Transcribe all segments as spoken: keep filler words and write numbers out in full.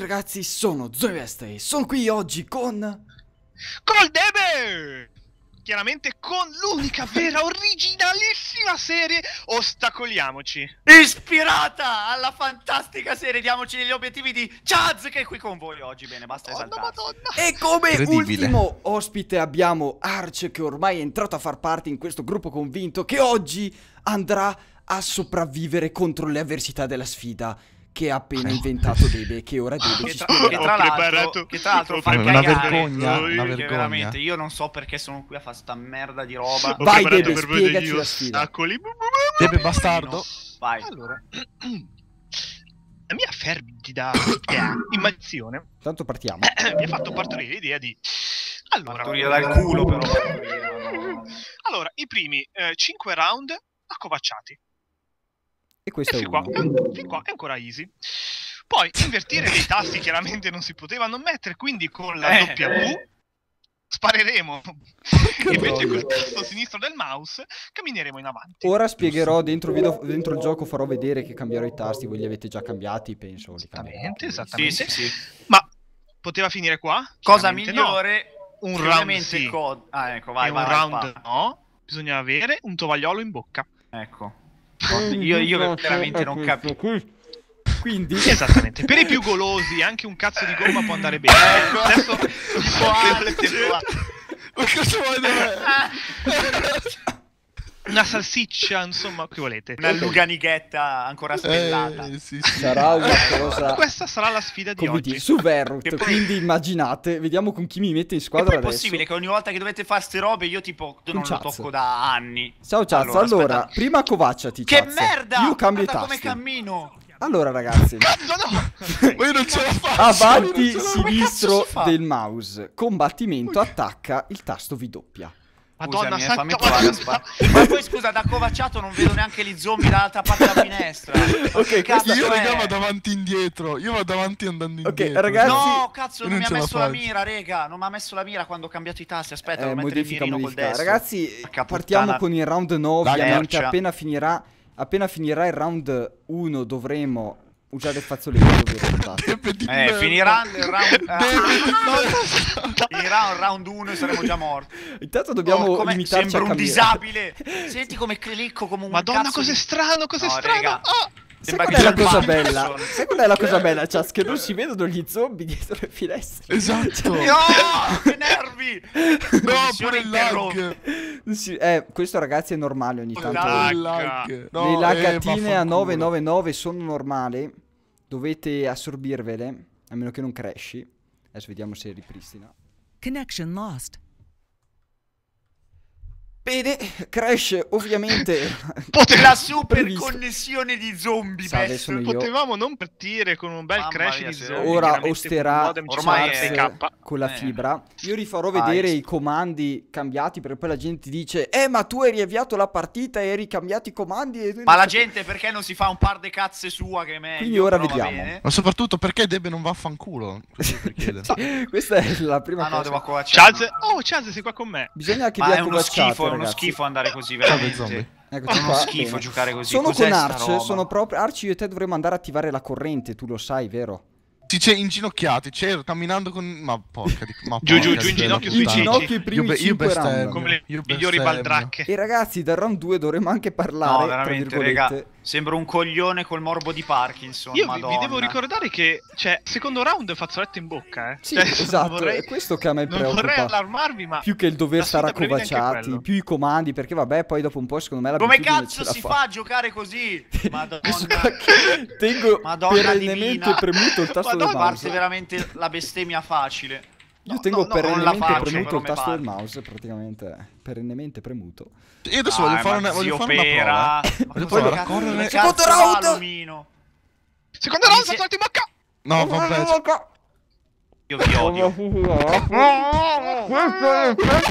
ragazzi, sono Zoeveste e sono qui oggi con... Col Debe! Chiaramente con l'unica vera originalissima serie Ostacoliamoci, ispirata alla fantastica serie Diamoci degli obiettivi di Chaz, che è qui con voi oggi. Bene, basta esaltarsi. E come ultimo ospite abbiamo Arch, che ormai è entrato a far parte in questo gruppo convinto, che oggi andrà a sopravvivere contro le avversità della sfida che ha appena inventato Debe, che ora Debe Che ci tra, spiega. che tra l'altro, che tra l'altro fa una cagare. vergogna, una Che vergogna. veramente io non so perché sono qui a fare sta merda di roba. Ho Vai, preparato Debe, per voi spiegaci degli la sfida. ostacoli. Debe bastardo. Vai. Allora, la mia fervida immaginazione Tanto partiamo. mi ha fatto partorire l'idea di... Allora, Partorire dal culo però. Partorire, no. allora i primi cinque round accovacciati. E questo E è fin qua, uno. fin qua è ancora easy. Poi invertire dei tasti chiaramente non si potevano mettere, quindi con la Eh. W spareremo Che invece noia. col tasto sinistro del mouse cammineremo in avanti. Ora spiegherò dentro, video, dentro il gioco, farò vedere che cambierò i tasti, voi li avete già cambiati, penso. Li Esattamente, cambierò. Sì, esattamente. sì, sì. Ma poteva finire qua? Cosa Chiaramente migliore? no. Un che round ovviamente sì. cod- Ah, ecco, vai, E vai, un vai, round vai. no. Bisogna avere un tovagliolo in bocca. Ecco. Io, io veramente non capisco. Quindi Esattamente. Per i più golosi anche un cazzo di gomma può andare bene. Ecco. Adesso Tipo Alex. Ma cosa vuoi da me? una salsiccia, insomma, che volete. Una luganighetta ancora spellata. Eh, sì, sì. sarà una cosa... Questa sarà la sfida di Come oggi. dire, su Verrut, Che poi- quindi immaginate, vediamo con chi mi mette in E squadra poi è adesso. possibile che ogni volta che dovete fare ste robe io tipo non Con lo Chaz. tocco da anni. Ciao Chaz, allora, aspetta. prima accovacciati, Che Chaz. merda! Io cambio i Guarda come tasti. cammino. Allora ragazzi, Cazzo no! Ma io non ce la faccio. avanti io non ce la- Come sinistro cazzo si fa? del mouse, combattimento, attacca, il tasto V doppia. Madonna Scusami, eh, santa, fammi provare a sparare. Ma poi scusa, da covacciato non vedo neanche gli zombie dall'altra parte della finestra. Ok, Che cazzo Io è? raga vado avanti e indietro. Io vado avanti andando Ok, indietro. ragazzi- No, cazzo, Io non, non mi ha ce la messo la faccio. mira, rega. Non mi ha messo la mira quando ho cambiato i tasti. Aspetta, Eh, devo mettere il modifica, mirino col modifica. destro. Ragazzi, Porca partiamo puttana. con il round nove, Dai, ovviamente mercia. appena finirà, appena finirà il round uno dovremo usare il fazzoletto. ovvero il tasto. Debe di Eh, merda. finirà il round. ah, Debe di merda. finirà il round uno e saremo già morti. Intanto dobbiamo Oh, come- limitarci sembra a un camminare. disabile. Senti come clicco come un Madonna, cazzo cos'è di... strano, cos'è No, strano. raga. Ah! Sai Sembra qual che è la sia cosa il bella? Parkinson. Sai qual è la cosa bella, Chaz? Che non si vedono gli zombie dietro le finestre. Esatto. No, che nervi. No, Connessione pure il interrotta. lag. Non si- Eh, questo ragazzi è normale ogni tanto. lag. Il lag. No, Le eh, lagatine a vaffanculo. nove nove nove sono normali. Dovete assorbirvele, a meno che non cresci. Adesso vediamo se ripristina. Connection lost. Bene, Crash ovviamente. La super Previsto. connessione di zombie. Salve, best. sono io. Potevamo non partire con un bel Mamma crash mia, di se- zombie. Ora chiaramente osterà con modem ormai Chaz è- cinquanta K. con la Eh. fibra. Io rifarò Vai. vedere i comandi cambiati, perché poi la gente dice: Eh, ma tu hai riavviato la partita e hai ricambiato i comandi. E tu Ma non la so-" gente perché non si fa un par de cazze sua che è meglio? Quindi ora però va vediamo. bene. Ma soprattutto perché Debe non va a fanculo? Questo per chiedere. Sì, questa è la prima Ah no, cosa. devo accovacciare. Chaz, oh Chaz, sei qua con me. Bisogna che Ma vi è uno accovacciate, schifo, è uno ragazzi. schifo andare così, Salve, veramente. zombie. Eccoci È uno qua, schifo bene. giocare così. Sono Cos'è con sta Arch, roba? sono proprio Arch, io e te dovremmo andare a attivare la corrente, tu lo sai, vero? Sì, c'è inginocchiati, c'ero camminando con... Ma porca di... Ma Giù, giù, porca giù in di ginocchio puttana. sui In ceci. ginocchio i primi Io be- io cinque bestemmio. round. Come le Io migliori bestemmio. baldracche. E ragazzi, dal round due dovremo anche parlare, No, tra veramente, virgolette. raga. Sembra un coglione col morbo di Parkinson. Io vi, Madonna. vi devo ricordare che, cioè, secondo round fazzoletto in bocca, eh. Sì, Cioè, esatto, non vorrei, è questo che a me non vorrei preoccupa. allarmarvi, ma... Più che il dover la stare sfida prevede anche accovacciati, quello. più i comandi, perché vabbè, poi dopo un po' secondo me Come l'abitudine cazzo ce la si fa a giocare così? Madonna. Tengo Madonna perennemente divina. premuto il tasto Madonna, del Parte mouse. veramente la bestemmia facile. Io No, tengo no, no, non la perennemente faccio, premuto però il me tasto del pare. mouse, praticamente perennemente premuto. Io adesso Dai, voglio fare ma una, voglio zio fare una Pera. prova. Ma Voglio cosa provare a cazzo- correre. dove Secondo cazzo va round! l'omino? Secondo Mi round si- fazzoletto in bocca! No, vabbè. Io vi odio. Questo è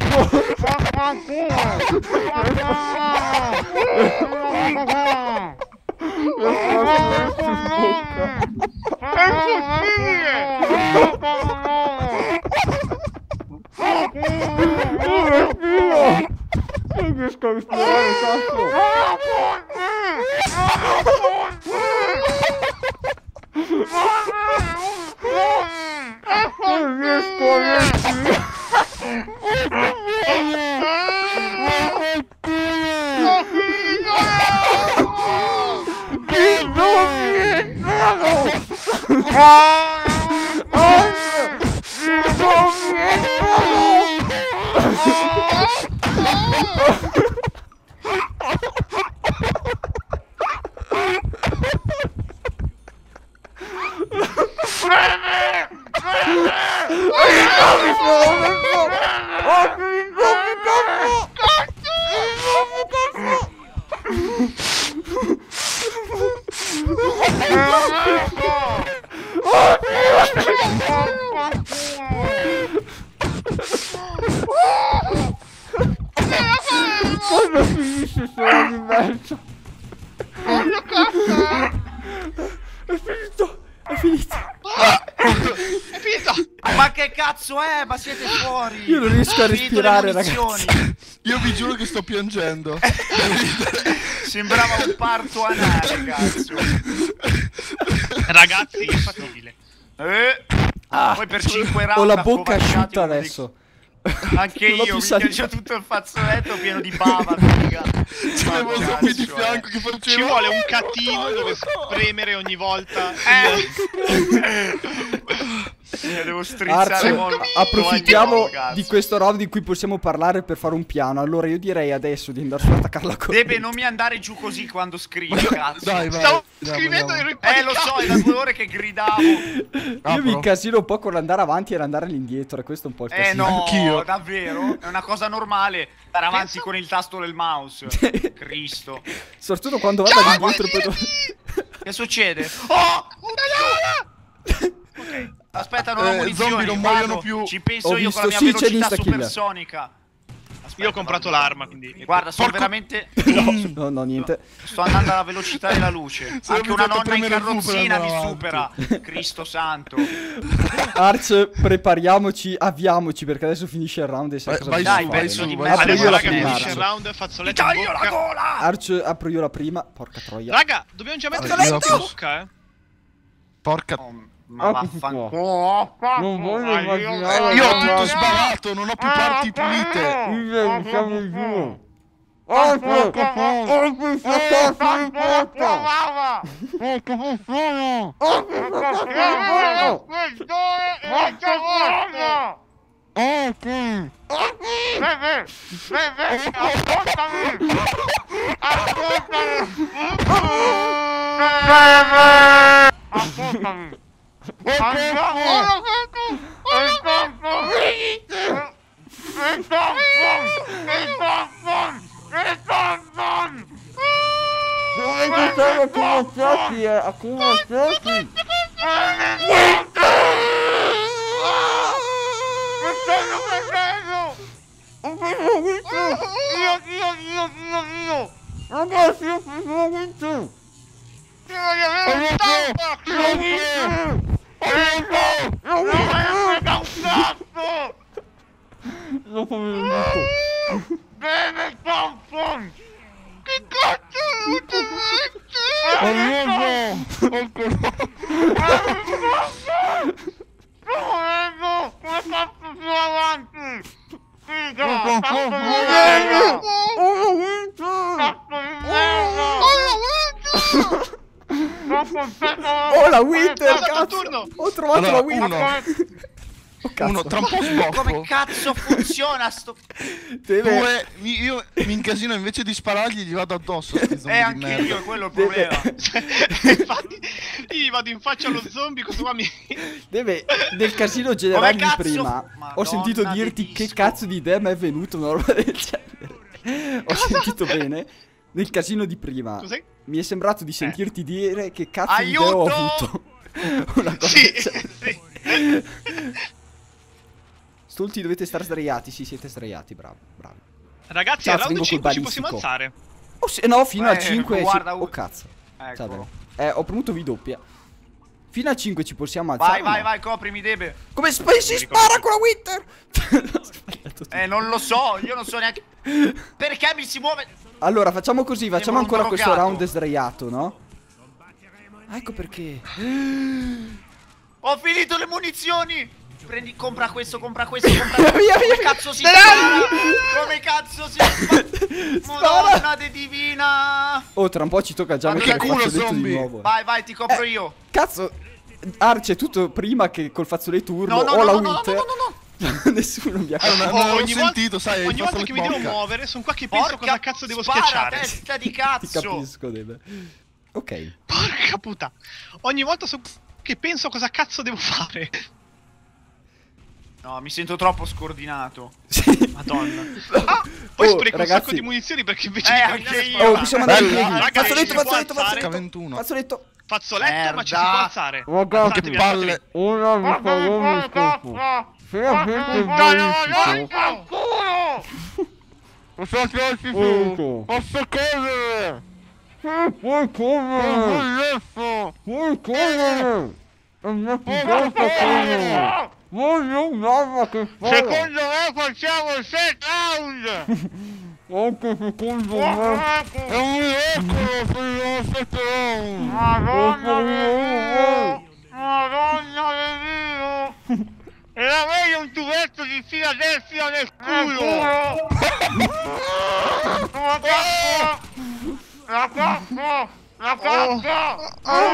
Non riesco a respirare, cazzo! Quando finisce sono diverso. È finito, è finito. È finito. Ma che cazzo è? Ma siete fuori. Io non riesco a Finito le respirare, munizioni. ragazzi. Io vi giuro che sto piangendo. Sembrava un parto anale, cazzo. Ragazzi, infattibile. Eh. Ah, Poi per cinque round ho la bocca accovacciati asciutta uno di- adesso. Anche Non ho io, più mi saliva. c'ho tutto il fazzoletto pieno di bava, figa. C'avevo Ma zombie di cazzo, fianco eh. che facevano. Ci vuole un catino dove spremere ogni volta. Io devo strizzare Arce, molto. approfittiamo Cazzo. di questo round in cui possiamo parlare per fare un piano. Allora io direi adesso di andare su a attaccare la corrente. Debe, non mi andare giù così quando scrivi, cazzo. Dai, vai. Stavo andiamo, scrivendo andiamo. ero in Eh, lo so, è da due ore che gridavo. Io mi Apro. incasino un po' con l'andare avanti e l'andare all'indietro. E questo è un po' il Eh casino. no, Anch'io. davvero? È una cosa normale stare avanti Penso- con il tasto del mouse. Cristo. Soprattutto quando vado Ciao, all'indietro poi devo- Che succede? Oh! Ok. Aspetta, non ho Eh, munizioni. zombie non vado. muoiono più. Ci penso Ho io con la visto mia sì, c'è velocità l'insta-kill. supersonica. Aspetta, Io ho comprato vado. l'arma, quindi. Guarda, sono Porco- veramente... No, no, niente. Sto andando alla velocità della luce. Sono Anche una abituato a nonna in premere il V per carrozzina andare mi avanti. supera. Cristo santo. Arch, prepariamoci, avviamoci perché adesso finisce il round e sai Vai- cosa vai bisogna Dai, fare. penso su, di vai me. su. Apro Adesso io la raga prima, finisce il Arch. round, Mi fazzoletto in taglio la bocca. gola! Arch, apro io la prima. Porca troia. Raga, dobbiamo già mettere Fazzoletto! la testa in bocca, eh. Porca. Oh, ma Ah, che si vaffanculo. Non voglio Ah, immaginare. Io ho tutto sparato, non ho più parti pulite. Io siamo giù. Dove siamo accumulati, eh? Accumulati. Ragazzi, io ho vinto! Dopo mi vinto! Ho vinto! Oh la Winter, È stato il cazzo! turno. Ho trovato Allora, la Winter! uno, Oh, cazzo. uno, tra un po' Come sbocco. cazzo funziona sto... Deve... Due, mi- io mi incasino invece di sparargli gli vado addosso. Sti zombie Eh, di anche merda. io, è quello il Deve- problema. Infatti, io vado in faccia allo zombie, questo qua mi. Deve del casino generale di cazzo- prima. Ho Madonna sentito di dirti che disco. cazzo di idea mi è venuta una roba del genere. Ho sentito bene. Nel casino di prima. Cos'è? Mi è sembrato di sentirti dire che cazzo di idea Aiuto! ho avuto. Una cosa Sì, del genere. sì. Stolti dovete stare sdraiati. Sì, siete sdraiati, bravi, bravi. Ragazzi, Ciao, al round stringo col cinque ci possiamo balistico. alzare. Oh, sì, no, fino Eh, a cinque. guarda, sì. uh. Oh cazzo. Ecco. Ciao, Dave. Eh, ho premuto V doppia. Fino a cinque ci possiamo alzare. Vai, o vai, no? vai, coprimi Debe. Come sp- si spara con la Winter? Ho sbagliato tutto. Eh, non lo so, io non so neanche... Perché mi si muove... Allora, facciamo così, facciamo un ancora questo drogato. round sdraiato, no? Ah, ecco perché. Ho finito le munizioni! Prendi, compra questo, compra questo, compra Via, questo. via, Come via. cazzo si spara? Come cazzo si spara? Madonna de divina! Oh, tra un po' ci tocca già Ma mettere che il culo, fazzoletto di zombie. nuovo. Vai, vai, ti copro io. Cazzo, Arce, tutto prima che col fazzoletto urlo No, no, o no, la no, no, Winter. no, no, no, Nessuno mi ha Eh, non, capito. non Oh, l'ho ogni sentito, volta, sai. ogni volta che mi devo porca. muovere, sono qua che penso Porca cosa cazzo devo spara, schiacciare. testa di Ti cazzo. capisco, Debe. Ok. Porca puttana. Ogni volta so che penso cosa cazzo devo fare. No, mi sento troppo scordinato. Sì. Madonna. Ah, poi Oh, spreco un ragazzi. sacco di munizioni perché invece Eh, di anche camminare io. sparare. Oh, possiamo andare in Bella. piedi. Ragazzi, Fazzoletto, si può fazzoletto, alzare? fazzoletto. ventuno. Fazzoletto. Fazzoletto, ma ci si può alzare. Ragazzi, Alzatevi, alzatevi. palle. Ora mi farò un scopo. Se avete verifico. Posso piaci Ecco. Posso correre! Sì, puoi correre. adesso! Puoi correre. È una figata correre. Voglio un'arma che fa. me facciamo il set round! Anche secondo me. È un miracolo per il nostro clown! Madonna mia. Madonna mia! Era meglio un tubetto di Filadelfia nel culo! La cazzo! La cazzo! La cazzo!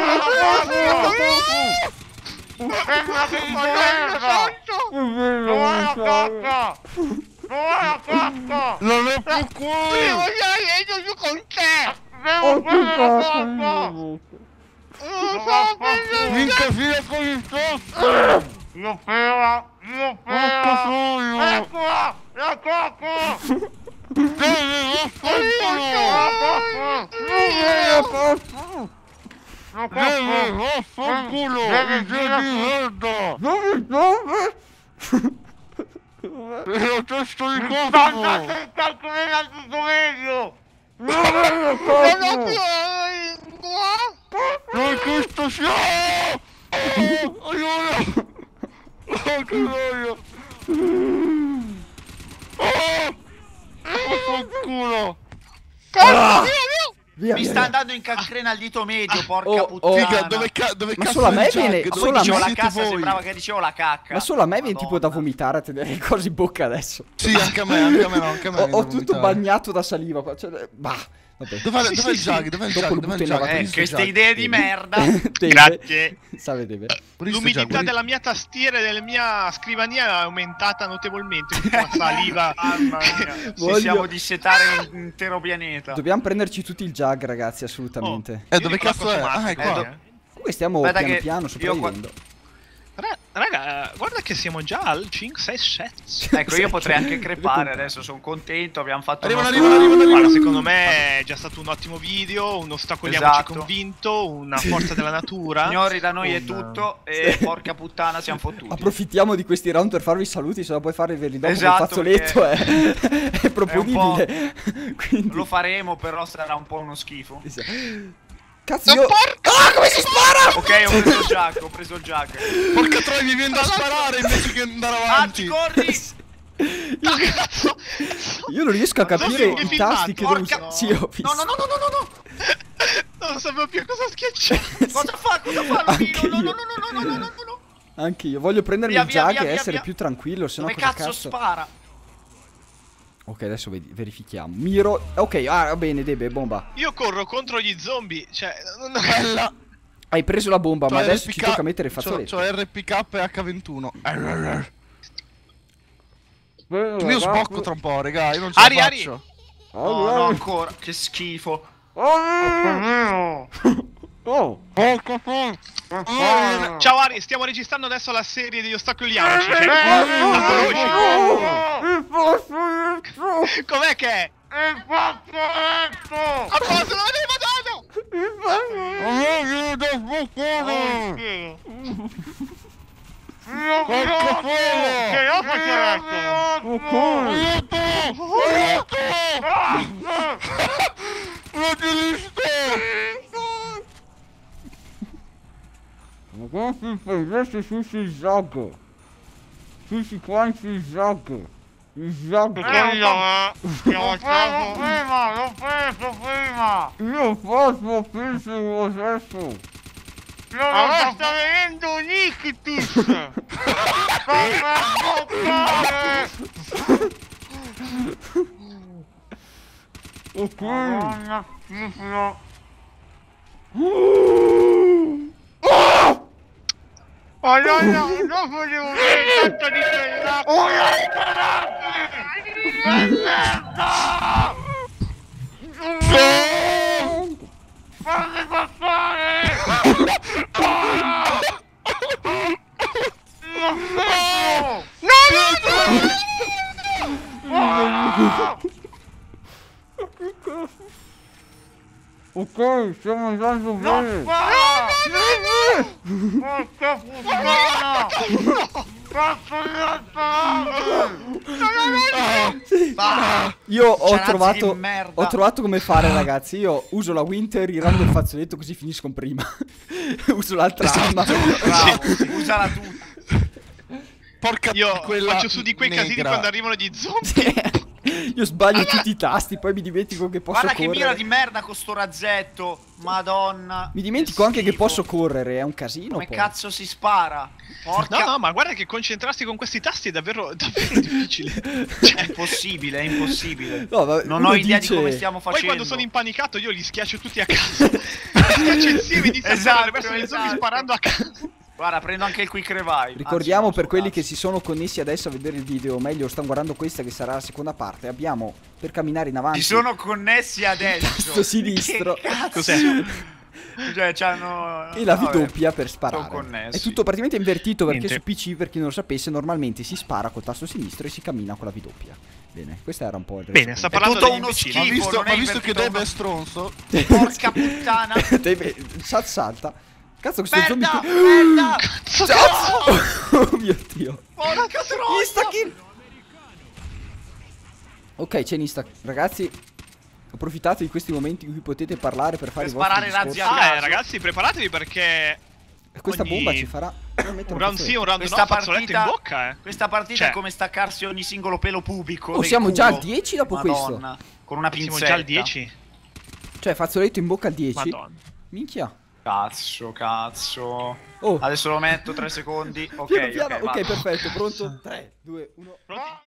Sembra che mi merda! Dov'è la cazzo? Dov'è la cazzo? Non è più culo! Devo andare giù con te! Devo prendere la cazzo! Non so prendere! Mi incasina con il tosto! Io pera! Io pera! Eccola! La cazzo! Devi vaffanculo! Devi vaffanculo! Devi di merda! Dove, dove? E lo testo di cazzo! Andate il calcolino tutto meglio! Non ho questo siamo! Oh, aiuto! Oh, che noia! Oh! Vaffanculo! Ah! Via, Mi via, sta via. andando in cancrena al dito medio, porca Oh, oh. puttana. Figa, dove, ca- dove Ma cazzo solo a me è il Jack? viene- Dove solo a Dicevo me la siete cassa, voi? sembrava che dicevo la cacca. Ma solo a me viene tipo da Madonna. vomitare a tenere le cose in bocca adesso. Sì, anche a me, anche a me, no, anche a me. Ho, viene ho da tutto vomitare. bagnato da saliva qua. Cioè, bah, vabbè. Dov'è, Sì, dov'è sì, il Jack? sì. Dov'è il Dopo Jack? lo Dov'è il butto in Jack? lavatrice. Eh, Visto queste Jack? idee di merda. Deve- Grazie. Sapete. Visto L'umidità Jack, guarda- della mia tastiera e della mia scrivania è aumentata notevolmente. Tipo la saliva. Mamma mia. Voglio- Ci siamo dissetare un intero pianeta. Dobbiamo prenderci tutti il jug, ragazzi, assolutamente. Eh, dove cazzo è? Ah, è Eh, qua. do- Comunque stiamo Aspetta piano che piano io sopravvivendo. Ra- Raga, guarda che siamo già al cinque sei sette. Ecco, io potrei anche crepare adesso, sono contento, abbiamo fatto Arrivano, il nostro- arrivano, arrivano, Guarda, arrivano. secondo me è già stato un ottimo video, un ostacoliamoci Esatto. convinto, una forza della natura. Signori, da noi è Un- tutto e porca puttana siamo fottuti. Approfittiamo di questi round per farvi i saluti, se la puoi fare veri dopo Esatto, col fazzoletto è, è proponibile. Quindi... Lo faremo, però sarà un po' uno schifo. Cazzo io... Ah, come si spara? Ok, ho preso il jack, ho preso il jack. Porca troia, mi viene da sparare invece che andare Ah, avanti. ci corri! No, cazzo! Io non riesco a Non capire so che i filmato, tasti che devo porca- usare. Sì, ho visto. No, no, no, no, no, no, no! Non sapevo più cosa schiacciare. Cosa fa? Cosa fa Anche Lupino? No, io. no, no, no, no, no, no, no, no. Anche io voglio prendermi Via, il via, jug via, e via, essere via. più tranquillo, se no Dove cosa cazzo cazzo. spara? Ok, adesso vedi- verifichiamo. Miro. Ok, ah, va bene, Debe, bomba. Io corro contro gli zombie, cioè... non- Bella. Hai preso la bomba, ma C'ho adesso R P K ci tocca mettere il c'ho- fazzoletto. C'ho R P K e H ventuno. Io sbocco tra un po', raga, io non ce Ari, la Ari. faccio. Oh, no, ancora. Che schifo. Oh. Porca porca. Oh. Ciao Ari, stiamo registrando adesso la serie degli ostacoliamoci. Cioè, la conosci? Com'è che è? Il fazzoletto! A posto, non vedevo dato! Oh, da sboccare! Porca porca! Che io fazzoletto! Aiuto! Aiuto! Fragilista! Ragazzi, prendete su sul gioco. Tutti quanti il gioco. Il gioco. L'ho preso prima, l'ho preso prima! Io posso penso lo stesso. A me sta venendo un ictus! Fammi sboccare! Ok. Madonna, schifo! Oh no, no, non volevo vedere tanto di quella. Oh, merda! Fammi passare! No, no, no! Ok, stiamo andando bene. Porca puttana! Io ho Cianazzi trovato di merda. ho trovato come fare, ragazzi. Io uso la Winter, rirando il fazzoletto così finiscono prima. Uso l'altra arma. Bravo, usala tu. Porca Io quella faccio su di quei negra. casini quando arrivano gli zombie. Io sbaglio tutti i tasti, poi mi dimentico che posso Guarda che correre. mira di merda con sto razzetto. Madonna. Mi dimentico che anche che schifo. posso correre, è un casino. Come poi. cazzo si spara? Porca. No, no, ma guarda che concentrarsi con questi tasti è davvero, davvero difficile. Cioè, È impossibile, è impossibile. No, vabbè, Non uno ho idea dice- di come stiamo poi facendo. quando sono impanicato io li schiaccio tutti a caso. Li schiaccio insieme e inizio Esatto, a correre verso gli zombie esatto. sparando a caso. Guarda, prendo anche il quick revive. Ricordiamo Anzi, per no, quelli cazzo. che si sono connessi adesso a vedere il video, o meglio stanno guardando questa che sarà la seconda parte. Abbiamo per camminare in avanti Si sono connessi adesso. tasto sinistro Che cazzo? Cos'è? Cioè, c'hanno. e la V Vabbè. doppia per sparare. sono connessi. È tutto praticamente invertito perché Niente. su P C, per chi non lo sapesse, normalmente si spara col tasto sinistro e si cammina con la V doppia. Bene, questo era un po' il Bene, sta È parlando tutto degli uno imbecilli. Ma schifo. visto, non è ma visto che invertito Dave è una- stronzo. Porca puttana. Deve- Sal- salta. Cazzo, questo zombie. Merda, merda. Cazzo! Oh mio dio. Porca troia. Insta kill. Ok, c'è Insta. Ragazzi, approfittate di questi momenti in cui potete parlare per fare Per i vostri sparare razzi discorsi. a Ah, caso. eh, ragazzi, preparatevi perché E questa ogni- bomba ci farà mettere un round fazzoletto. sì, un round Questa no, fazzoletto in partita- bocca, eh. Questa partita Cioè. è come staccarsi ogni singolo pelo pubico. Oh, del siamo già culo. al dieci dopo Madonna. Con una Siamo pinzetta. già al dieci. Cioè, fazzoletto in bocca al dieci. Madonna. Minchia. Cazzo, cazzo. Oh. Adesso lo metto tre secondi. Ok, Piano piano. ok, Ok, vado. perfetto. Pronto? tre, due, uno. Pronti?